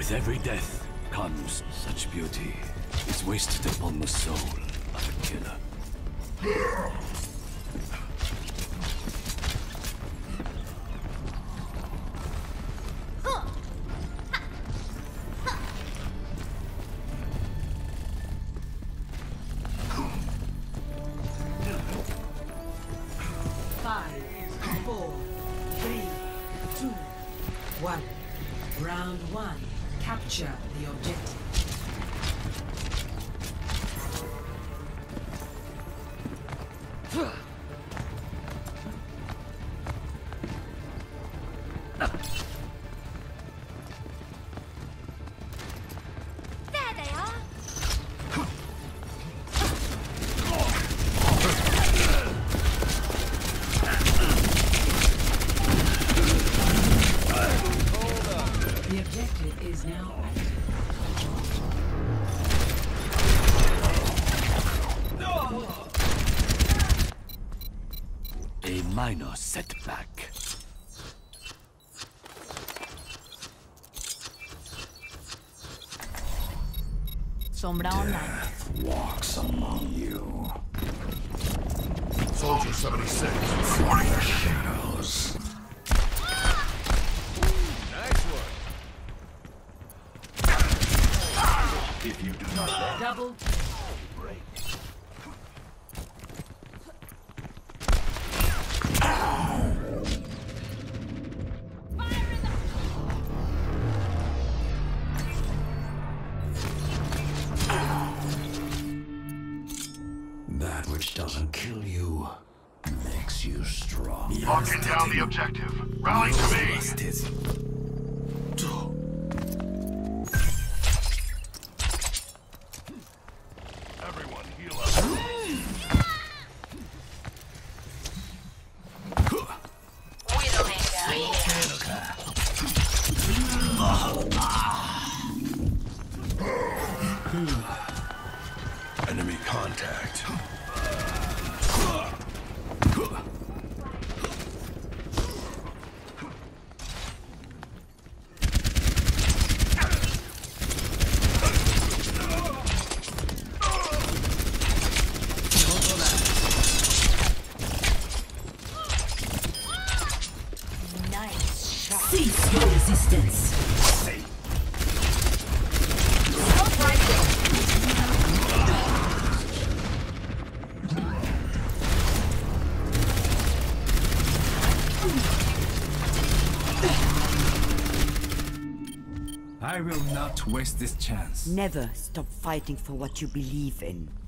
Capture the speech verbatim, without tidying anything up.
With every death comes such beauty. It's wasted upon the soul of a killer. Five, four, three, two, one. Round one. Capture the objective. There they are. The objective is now active. A minor setback. Sombra online. Walks among you. Soldier seventy-six, flying the shadows. Nice one. If you do not let Double. break. That which doesn't kill you makes you strong. Locking down the objective. Rally to me. Everyone heal up. Enemy contact. Nice shot. Cease your resistance. I will not waste this chance. Never stop fighting for what you believe in.